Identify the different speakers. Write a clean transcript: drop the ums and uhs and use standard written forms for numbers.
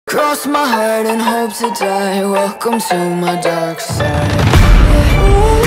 Speaker 1: Cross my heart and hope to die. Welcome to my dark side.